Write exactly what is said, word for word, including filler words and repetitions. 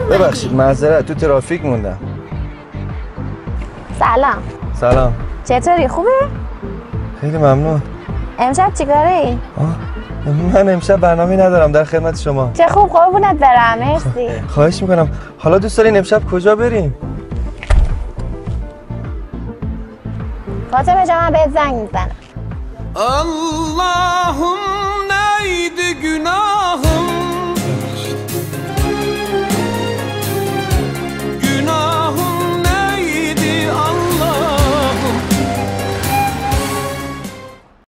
اومدی؟ ببخشید معذرت، تو ترافیک موندم. سلام. سلام. چطوری، خوبه؟ خیلی ممنون. امشب چیکاره ای؟ من امشب برنامه‌ای ندارم، در خدمت شما. چه خوب، قربونت برم. مرسی. خواهش میکنم. حالا دوست دارین امشب کجا بریم؟ فاطمه جان، من بهت زنگ میزنم. اللهم